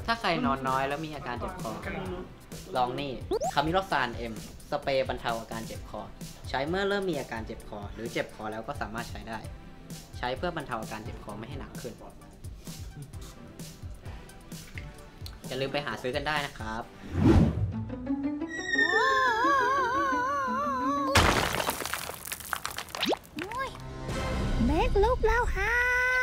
ถ้าใครนอนน้อยแล้วมีอาการเจ็บคอลองนี่คามิโลซานเอ็มสเปรย์บรรเทาอาการเจ็บคอใช้เมื่อเริ่มมีอาการเจ็บคอหรือเจ็บคอแล้วก็สามารถใช้ได้ใช้เพื่อบรรเทาอาการเจ็บคอไม่ให้หนักขึ้นอย่าลืมไปหาซื้อกันได้นะครับเมกลุกแล้วครับ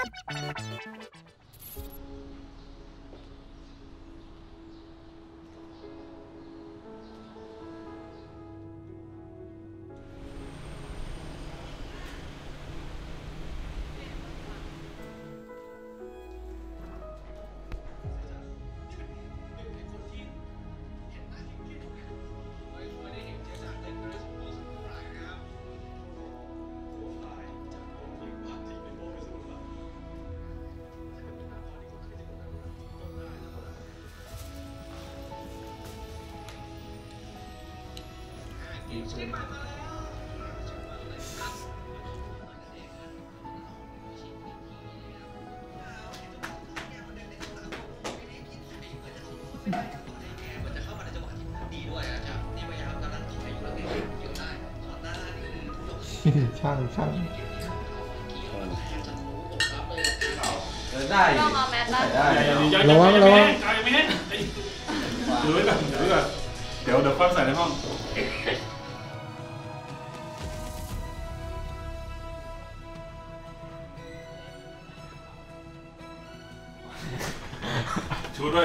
ช่างได้ต้องเอาแมสได้ระวังใจไม่แน่ดูไว้ก่อนเดี๋ยวค่อยใส่ในห้องชูด้วย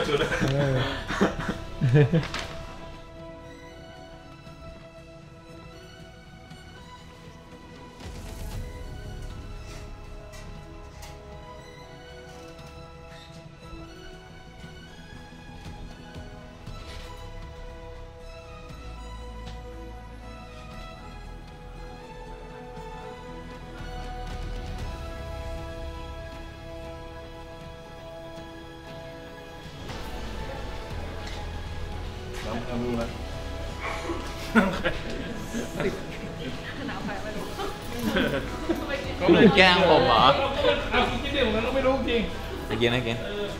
เอามือมาหนาวใครไม่รู้คุณแกล้งผมเหรอเอาจริงๆเดี๋ยวเราไม่รู้จริงจะกินได้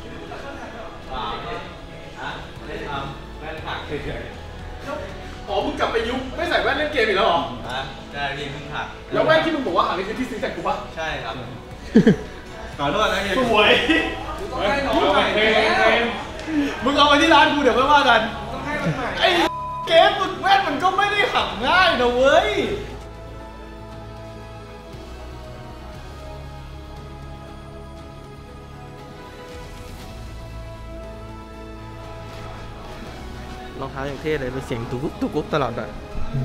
ทำแว่นผักเฉยอ๋อมึงกลับไปยุคไม่ใส่แว่นเล่นเกมอีกแล้วเหรอใช่พี่มึงผักแล้วแว่นที่มึงบอกว่าหานี่คือที่ซื้อจากกูปะใช่ครับขอโทษนะเฮียสวยต้องให้น้องใหม่มึงเอาไปที่ร้านกูเดี๋ยวไม่ว่ากันต้องให้มันใหม่ไอ้เกมมึงแว่นมันก็ไม่ได้หักง่ายนะเว้ยรองเท้าอย่างเท่เลยเป็นเสียงตุกุ๊กตุกุ๊กตลอดเลย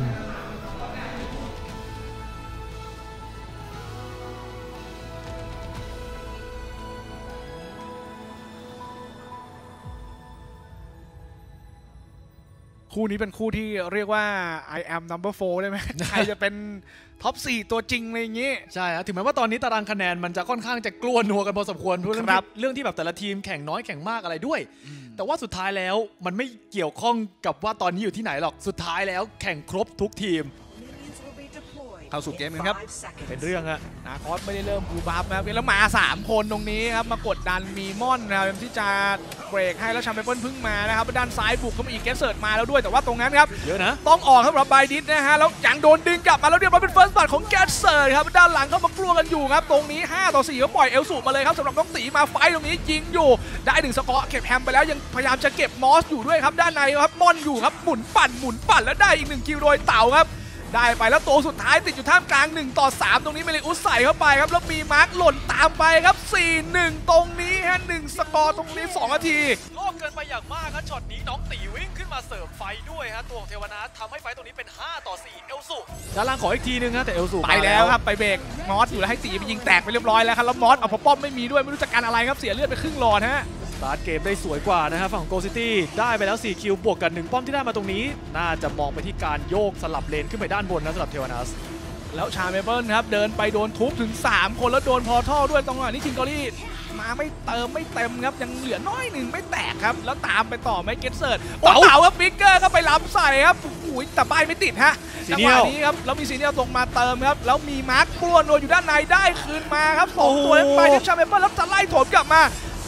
คู่นี้เป็นคู่ที่เรียกว่า I am number 4 ได้ไหม ใครจะเป็นท็อป 4 ตัวจริงอะไรอย่างงี้ใช่ครับถึงแม้ว่าตอนนี้ตารางคะแนนมันจะค่อนข้างจะกลัวนัวกันพอสมควรเรื่องที่แบบแต่ละทีมแข่งน้อยแข่งมากอะไรด้วยแต่ว่าสุดท้ายแล้วมันไม่เกี่ยวข้องกับว่าตอนนี้อยู่ที่ไหนหรอกสุดท้ายแล้วแข่งครบทุกทีมเข้าสู่เกมกันครับเป็นเรื่องฮะนาคอสไม่ได้เริ่มบูบัฟนะครับแล้วมา3คนตรงนี้ครับมากดดันมีม่อนนะครับที่จะเบรกให้แล้วแชมเปี้ยนเพิ่งมานะครับด้านซ้ายบุกเข้ามาอีกเกสเซิร์ตมาแล้วด้วยแต่ว่าตรงนั้นครับเยอะนะต้องออกครับสำหรับไบดิสนะฮะแล้วยังโดนดึงกลับมาแล้วเรียบร้อยเป็นเฟิร์สบัตของเกสเซิร์ตครับด้านหลังเข้ามากลัวกันอยู่ครับตรงนี้5-4ก็ปล่อยเอลสูมาเลยครับสำหรับน้องตีมาไฟตรงนี้ยิงอยู่ได้1สกอร์เก็บแฮมไปแล้วยังพยายามจะเก็บมอสอยู่ด้วยครับด้านในครับม่อนอยู่ครับหมุนปั่นแล้วได้อีก1คิวโดยเต่าครับได้ไปแล้วตัวสุดท้ายติดอยู่ท่ามกลาง1-3ตรงนี้เมเลอุสใส่เข้าไปครับแล้วมีมาร์คหล่นตามไปครับ 4-1 ตรงนี้ฮะ1สกอร์ตรงนี้2นาทีโลกเกินไปอย่างมากครับช็อตนี้น้องตีวิ่งขึ้นมาเสริมไฟด้วยฮะตัวของเทวนาทำให้ไฟตรงนี้เป็น5-4เอลสุด้านล่างขออีกทีนึงฮะแต่เอลสุไปแล้วครับไปเบรกมอสอยู่แล้วให้ตีไปยิงแตกไปเรียบร้อยแล้วครับแล้วมอสเอาพอป้อมไม่มีด้วยไม่รู้จักการอะไรครับเสียเลือดไปครึ่งหลอดฮะสตาร์ทเกมได้สวยกว่านะครับฝั่งโกซิตี้ได้ไปแล้ว4คิวบวกกัน1ป้อมที่ได้มาตรงนี้น่าจะมองไปที่การโยกสลับเลนขึ้นไปด้านบนนะสำหรับเทวนาสแล้วชาเมเปิลครับเดินไปโดนทุบถึง3คนแล้วโดนพอท่อด้วยตรงนี้ชิงกอรี่มาไม่เติมไม่เต็มครับยังเหลือน้อยหนึ่งไม่แตกครับแล้วตามไปต่อไม่เก็ตเซิร์ตเต่าครับฟิกเกอร์ก็ไปล้ำใส่ครับอุ้ยแต่ป้ายไม่ติดฮะจังหวะนี้ครับแล้วมีซีเนียลตรงมาเติมครับแล้วมีมาร์คกลัวนัวอยู่ด้านในได้คืนมาครับ2ตัวไปที่ชาเมเปิลแล้วจะไล่โถมกลับมา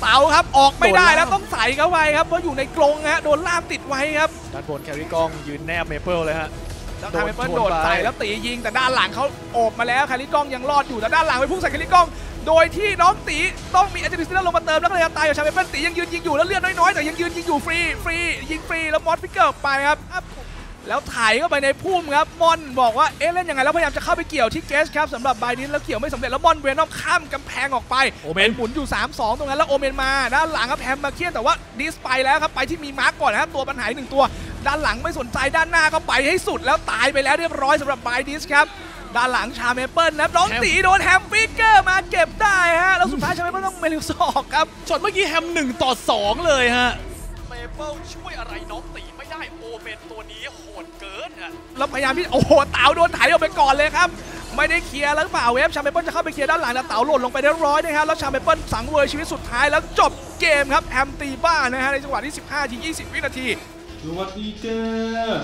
เต๋าครับออกไม่ได้แล้วต้องใส่เข้าไปครับเพราะอยู่ในกรงฮะโดนล่ามติดไว้ครับด้านบนแคริกล้องยืนแนบเมเปิลเลยฮะแล้วทางเมเปิลโดดใส่แล้วตียิงแต่ด้านหลังเขาโอบมาแล้วแคริกล้องยังรอดอยู่แต่ด้านหลังไปพุ่งใส่แคริกล้องโดยที่น้องตีต้องมีแอตติฟิสลงมาเติมแล้วก็เลยตายกับชาเมเปิลตียังยืนยิงอยู่แล้วเลือดน้อยๆแต่ยังยืนยิงอยู่ฟรียิงฟรีแล้วมอสฟิกเกอร์ไปครับแล้วถ่ายเข้าไปในพุ่มครับมอนบอกว่าเล่นยังไงแล้วพยายามจะเข้าไปเกี่ยวที่เกสครับสำหรับบายดินแล้วเกี่ยวไม่สำเร็จแล้วมอนเวนอมข้ามกำแพงออกไปโอเมนหมุนอยู่ 3-2 ตรงนั้นแล้วโอเมนมาด้านหลังครับแฮมมาเคียนแต่ว่าดิสไปแล้วครับไปที่มีมาร์กก่อนนะครับตัวปัญหา1ตัวด้านหลังไม่สนใจด้านหน้าก็ไปให้สุดแล้วตายไปแล้วเรียบร้อยสำหรับบายดิสครับด้านหลังชาเมเปิลนะน้องตีโดนแฮมฟิกเกอร์มาเก็บได้ฮะแล้วสุดท้ายชาเมเปิลต้องเมลิสออกครับช็อตเมื่อกี้แฮม1-2เลยฮะเมเปิลช่วยอะไรน้องตีไม่ได้โอเมนตัวนี้โหดเกินอ่ะแล้วพยายามที่โอ้โหเต๋าโดนไถออกไปก่อนเลยครับไม่ได้เคลียร์แล้วเปล่าเวฟชาเมเปิลจะเข้าไปเคลียร์ด้านหลังแต่เต๋าหล่นลงไปเรียบร้อยนะครับแล้วชาเมเปิลสังเวยชีวิตสุดท้ายแล้วจบเกมครับแฮมตีบ้านนะฮะในจังหวะที่15-20 วินาทีสวัสดีจ้า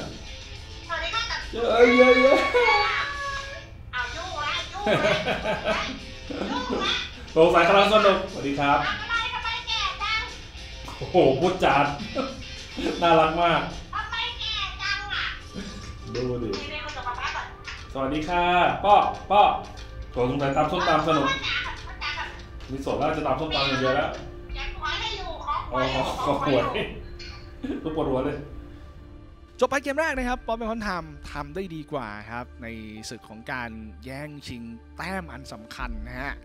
โปรไฟล์กำลังสนุกสวัสดีครับโอ้โหพูดจาน่ารักมากดูดิสวัสดีค่ะป้อตัวสงสัยตามส้มตำสนุกมีสดแล้วจะตามส้มตำอย่างเดียวแล้วขอหวยทุกปวดหัวเลยจบไปเกมแรกนะครับป๊อปเป็นคนทำได้ดีกว่าครับในศึกของการแย่งชิงแต้มอันสำคัญนะฮะ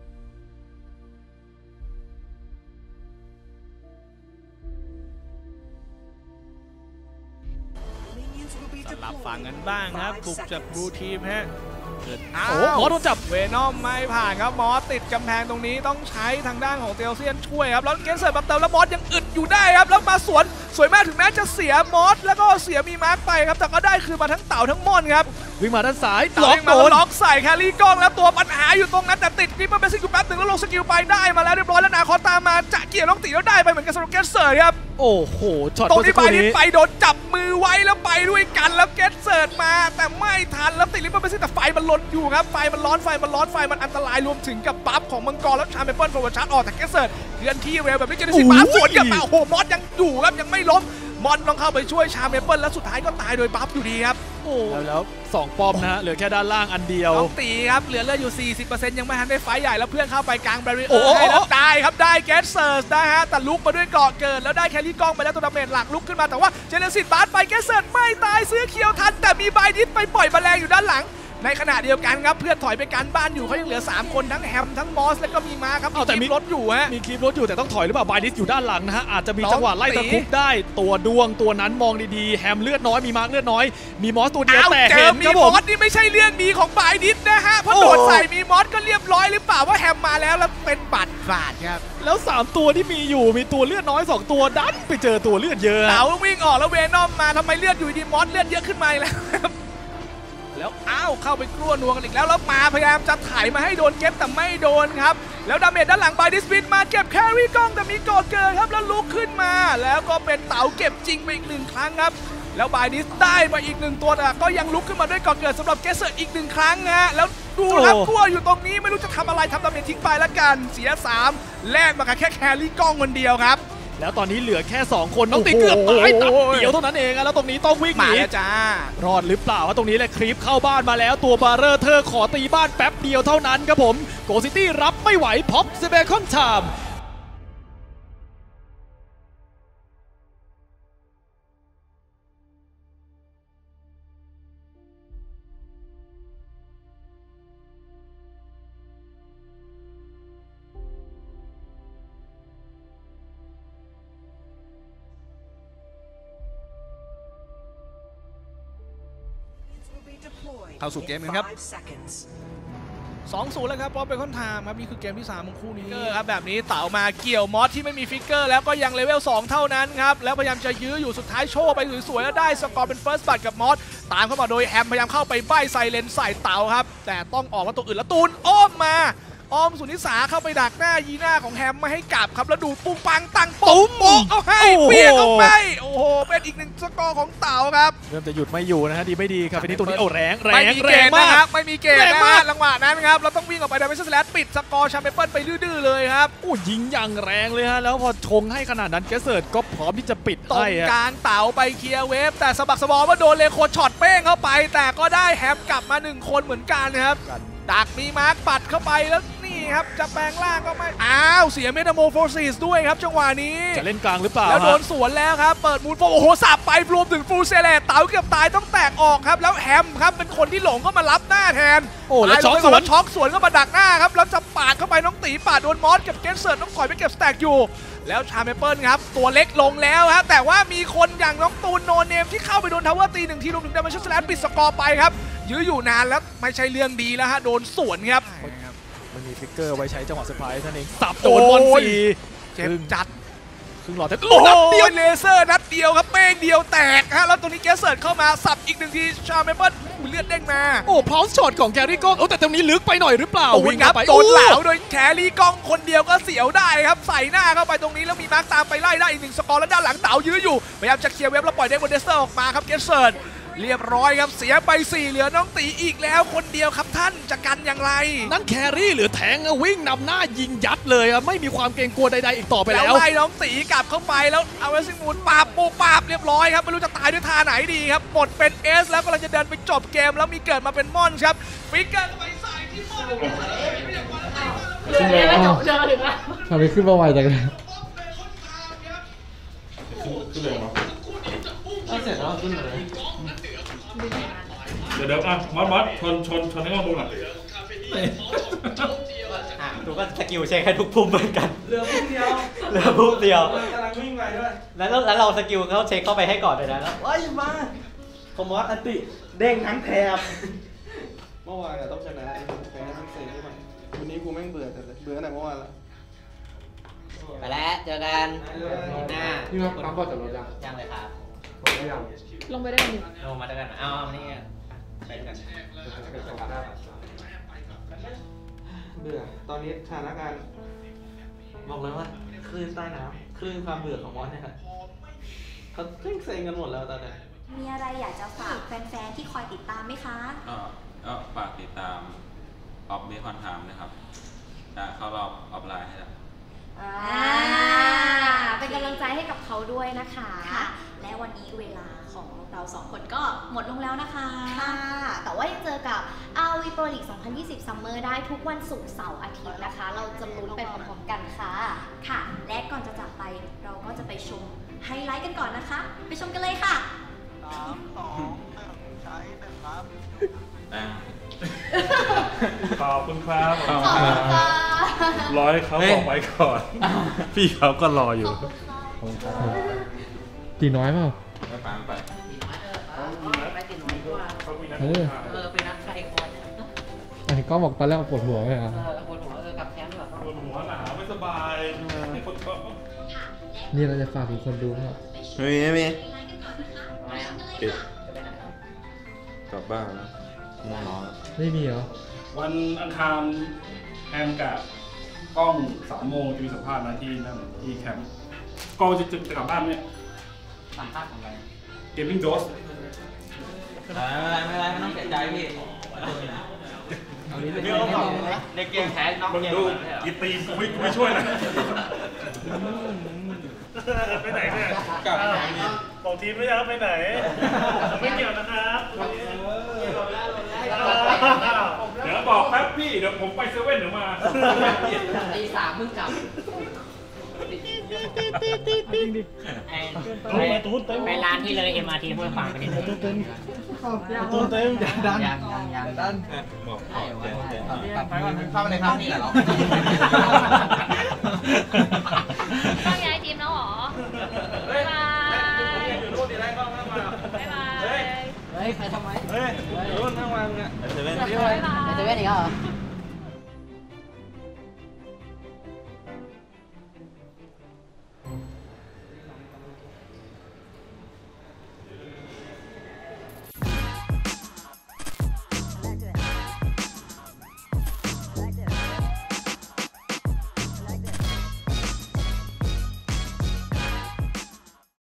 สลับฝั่งกันบ้างครับบุกจากบลูทีมฮะโอ้มอสโดนจับเวนอมไม่ผ่านครับมอสติดกำแพงตรงนี้ต้องใช้ทางด้านของเตลเซียนช่วยครับแล้วเกสเซิร์ตมาเติมแล้วมอสยังอึดอยู่ได้ครับแล้วมาสวนสวยมากถึงแม้จะเสียมอสแล้วก็เสียมีมาร์กไปครับแต่ก็ได้คือมาทั้งเต่าทั้งม่อนครับวิ่งมาด้านซ้ายล็อกใส่แครี่กล้องแล้วตัวปัญหาอยู่ตรงนั้นแต่ติดนี่มันเป็นซิงกูแป๊บหนึ่งแล้วลงสกิลไปได้มาแล้วเรียบร้อยแล้วนาคอตามมาจะเกี่ยวน้องตีแล้วได้ไปเหมือนกันสำหรับเกสเซิร์ตครับโอ้โหช็อตตรงที่ไปโดนจับมือไว้แล้วไปด้วยกันแล้วเกสเซิร์ตมาแต่ไม่ทันแล้วติดลิฟต์มันเป็นซิงแต่ไฟมันลนอยู่ครับไฟมันร้อนไฟมันอันตรายรวมถึงกับบัฟของมังกรแล้วชาเมเปิลโฟร์ชาร์จออกแต่เกสเซิร์ตเคลื่อนที่เร็วแบบนี้เจนนิสิบาสวนกลับมาโอ้โหมอสยังอยู่ครับยังไม่ล้มมอนต้องเข้าไปช่วยชาเมเปิลแล้วสุดท้ายก็ตายโดยบัฟอยู่ดีครับโอ้แล้ว2ป้อมนะเหลือแค่ด้านล่างอันเดียวต้องตีครับเหลือเลือดอยู่ 40% ยังไม่ทันได้ไฟใหญ่แล้วเพื่อนเข้าไปกลางแบรีเออร์ให้แล้วได้ครับได้เกสเซิร์ตได้ฮะแต่ลุกมาด้วยเกาะเกิดแล้วได้แครี่กล้องไปแล้วตัวดาเมจหลักลุกขึ้นมาแต่ว่าเจเนซิสบาสไปเกสเซิร์ตไม่ตายซื้อเคียวทันแต่มีบายดิสไปปล่อยแมลงอยู่ด้านหลังในขณะเดียวกันครับเพื่อนถอยไปกันบ้านอยู่เขายังเหลือ3คนทั้งแฮมทั้งมอสแล้วก็มีมาครับแต่มีรถอยู่ฮะมีคลิปรถอยู่แต่ต้องถอยหรือเปล่าบายดิสอยู่ด้านหลังนะฮะอาจจะมีจังหวะไล่ตะคุบได้ตัวดวงตัวนั้นมองดีๆแฮมเลือดน้อยมีมาร์กเลือดน้อยมีมอสตัวเดียวแต่เห็นครับผมมีมอสนี่ไม่ใช่เรื่องดีของบายดิสนะฮะเพราะโดนใส่มีมอสก็เรียบร้อยหรือเปล่าว่าแฮมมาแล้วเป็นบัตรบาดครับแล้ว3ตัวที่มีอยู่มีตัวเลือดน้อย2ตัวดันไปเจอตัวเลือดเยอะเต๋าวิ่งออกแล้วเวนอมมาทำไมเลือดอยู่ดีมอสเลือดเยอะขึ้นมาแล้วเข้าไปกลัวนัวกันอีกแล้วมาพยายามจะถ่ายมาให้โดนเก็บแต่ไม่โดนครับแล้วดาเมจด้านหลังบายดิสบินมาเก็บแครี่กล้องแต่มีก่อเกิดครับแล้วลุกขึ้นมาแล้วก็เป็นเต๋าเก็บจริงไปอีก1ครั้งครับแล้วบายดิสได้มาอีก1ตัวแต่ก็ยังลุกขึ้นมาด้วยก่อเกิดสำหรับเกสเซอร์อีก1ครั้งฮะแล้วดูครับกลัวอยู่ตรงนี้ไม่รู้จะทำอะไรทำดาเมจทิ้งไปแล้วกันเสีย3แลกมาแค่แครี่กล้องคนเดียวครับแล้วตอนนี้เหลือแค่2คนน้องตีเกือบตายตัดเดียวเท่านั้นเองแล้วตรงนี้ต้องวิ่งหนีจ้ารอดหรือเปล่าว่าตรงนี้แหละคลิปเข้าบ้านมาแล้วตัวบาร์เรอร์เธอขอตีบ้านแป๊บเดียวเท่านั้นครับผมโกซิตี้รับไม่ไหวพ็อปเซเบคอนไทม์เข้าสู่เกมกันครับ 2-0 แล้วครับเพราะเป็นคอนไทม์ครับนี่คือเกมที่3ของคู่นี้ครับแบบนี้เต๋ามาเกี่ยวมอสที่ไม่มีฟิกเกอร์แล้วก็ยังเลเวล2เท่านั้นครับแล้วพยายามจะยื้ออยู่สุดท้ายโชว์ไปสวยๆแล้วได้สกอร์เป็นเฟิร์สบัตกับมอสตามเข้ามาโดยแฮมพยายามเข้าไปใบ้ไซเลนใส่เต๋าครับแต่ต้องออกมาตัวอื่นแล้วตูนอ้อมมาออมสุนิสาเข้าไปดักหน้ายีน่าของแฮมไม่ให้กลับครับแล้วดูปุ้งปังตั้งปุ๊บโป๊ะเอาให้เปียกเอาไปโอ้โหเป็นอีก1สกอร์ของเต๋าครับเริ่มจะหยุดไม่อยู่นะฮะดีไม่ดีครับทีนี้ตัวนี้โอ้แรงไม่มีเกณฑ์มานะคกรับไม่มีเกณฑ์นะฮะจังหวะนั้นครับเราต้องวิ่งออกไปดับเบิลสแลชปิดสกอร์ชาเมเปิลไปดื้อๆเลยครับโอ้ยิงอย่างแรงเลยฮะแล้วพอชงให้ขนาดนั้นแกเสิร์ตก็พร้อมที่จะปิดตรงให้ฮะกลางเต๋าไปเคลียร์เวฟแต่สะบักสะบอมว่าโดนเลโคช็อตเป้งเข้าไปแต่ก็ได้แฮมกลับมา1คนเหมือนกันนะครับดักมีมาร์คปัดเข้าไปแล้วนี่ครับจะแปลงร่างก็ไม่อ้าวเสียเมตาโมโฟซิสด้วยครับจังหวะนี้จะเล่นกลางหรือเปล่าแล้วโดนสวนแล้วครับเปิดมูนโฟโอ้โหสับไปรวมถึงฟูเซเลตเต๋าเกือบตายต้องแตกออกครับแล้วแฮมครับเป็นคนที่หลงก็มารับหน้าแทนโอ้แล้วช็อกสวนช็อกสวนก็มาดักหน้าครับแล้วจะปาดเข้าไปน้องตีปาดโดนมอสกับเกนเซิร์ตต้องถอยไปเก็บสแต็กอยู่แล้วชาเมเปิลครับตัวเล็กลงแล้วฮะแต่ว่ามีคนอย่างน้องตูนโนเนมที่เข้าไปโดนทาวเวอร์ตี1ทีรวมถึงดัมเบิลสแลชปิดสกอร์ไปครับยื้ออยู่นานแล้วไม่ใช่เรื่องดีแล้วฮะโดนสวนครับมันมีฟิกเกอร์ไว้ใช้จังหวะเซอร์ไพรส์นั่นเองสับโดนบอลสีเจ็บจัดครึ่งหลอดแต่โอ้นัดเดียวเลเซอร์นัดเดียวครับเป้งเดียวแตกฮะแล้วตัวนี้แกเสิร์ตเข้ามาสับอีก1ทีชาเมเปิลเลือดเด้งมาโอ้พร้อมช็อตของแกรี่ก็โอ้แต่ตรงนี้ลึกไปหน่อยหรือเปล่าโอ้ยครับเข้าไปโดนเหลาโดยแครี่กล้องคนเดียวก็เสียวได้ครับใส่หน้าเข้าไปตรงนี้แล้วมีมาร์คตามไปไล่ได้อีก1สกอร์แล้วด้านหลังเต๋ายื้ออยู่พยายามจะเคลียร์เว็บแล้วปล่อยเด็กบนเดสเตอร์ออกมาครับเกสเซิร์ตเรียบร้อยครับเสียไป4เหลือน้องตีอีกแล้วคนเดียวครับท่านจะกันอย่างไรนั่นแครี่หรือแทงอะวิ่งนำหน้ายิงยัดเลยครับไม่มีความเกรงกลัวใดๆอีกต่อไปแล้แล้ว วไล่น้องตีกลับเข้าไปแล้วเอาเวสซิงมูนปาบโปปาบเรียบร้อยครับไม่รู้จะตายด้วยท่าไหนดีครับหมดเป็นเอสแล้วกำลังจะเดินไปจบเกมแล้วมีเกิดมาเป็นม่อนครับฟิกเกอร์ไปใส่ที่ม่อนทำไมขึ้นมาไวจังเลยขึ้นเลยเหรอเสร็จแล้วขึ้นมาเลยเดี๋ยวอ่ะมอสชนให้กล้องดูหน่อยถูกก็สกิลใช้แค่ทุกพุ่มเหมือนกันเหลือพุ่มเดียวกำลังวิ่งไปด้วยแล้วเราสกิลเขาเช็คเข้าไปให้ก่อนเลยนะแล้วว้ายมาคอมมอสอันติเด้งทั้งแถบเมื่อวานต้องชนะแพ้ทั้งเซนด้วยวันนี้กูแม่งเบื่อแต่เบื่อแต่เมื่อวานละไปแล้วเจอกันหน้านี่ว่าปั๊มบอลจากรถยังเลยครับลงไปได้กันดิลงมาด้วยกันเอานี่ไปด้วยกันเบื่อตอนนี้สถานการณ์บอกเลยว่าคลื่นใต้น้ำคลื่นความเบื่อของมอสเนี่ยเขาเร่งเซ็งกันหมดแล้วตอนนี้มีอะไรอยากจะฝากแฟนๆที่คอยติดตามไหมคะก็ฝากติดตามออฟเบคอนไทม์นะครับจะเข้ารอบออฟไลน์ให้แล้วเป็นกำลังใจให้กับเขาด้วยนะคะ และวันนี้เวลาของเราสองคนก็หมดลงแล้วนะคะค่ะแต่ว่ายังเจอกับ RV Pro League 2020 Summer ได้ทุกวันศุกร์เสาร์อาทิตย์นะคะ เราจะลุ้นไปพร้อมๆกันค่ะค่ะ และก่อนจะจากไปเราก็จะไปชมไฮไลท์กันก่อนนะคะ ไปชมกันเลยค่ะขอบคุณครับขอบคุณค่ะรอให้เขาบอกไว้ก่อน พี่เขาก็รออยู่ตีน้อยเปล่าไม่ปังไปไปติดน้อยกว่า ไปนัดใครคนอันนี้ก็บอกตอนแรกปวดหัวไหมครับปวดหัวกับแคมป์แบบปวดหัวหนาวไม่สบายให้คนชอบนี่เราจะฝากถึงคนดูครับไม่มีทำไมอ่ะปิดจะไปไหนครับกลับบ้านง่วงนอนไม่มีเหรอวันอังคารแฮมกับกล้อง3 โมงจะมีสัมภาษณ์นะที่นั่นที่แคมป์กล้องจะกลับบ้านเนี่ยสัมภาษณ์ของอะไรเกมมิ่งโดสไม่ต้องเสียใจพี่ในเกมแพ้น้องมึงเกมดูกีตีกูไม่ช่วยนะไปไหนเนี่ยกลับบอกทีมไม่ยากไปไหนไม่เกี่ยวนะครับเดี๋ยวบอกแป๊บพี่เดี๋ยวผมไปเซเว่นเดี๋ยวมาตี 3 มึงกลับไปร้านที่เลย MRT ห้วยขวางไปนิดนึงตูนเต็มดันยังดันบอกได้ไปก่อนเข้าไปเลยครับนี่แหละเราต้องย้ายทีมแล้วเหรอบ๊ายบายบ๊ายบายเฮ้ย ไปทำไมรุ่นทั้งวันเนี่ยเซเว่นบ๊ายบายไปเซเว่นอีกแล้วเหรอ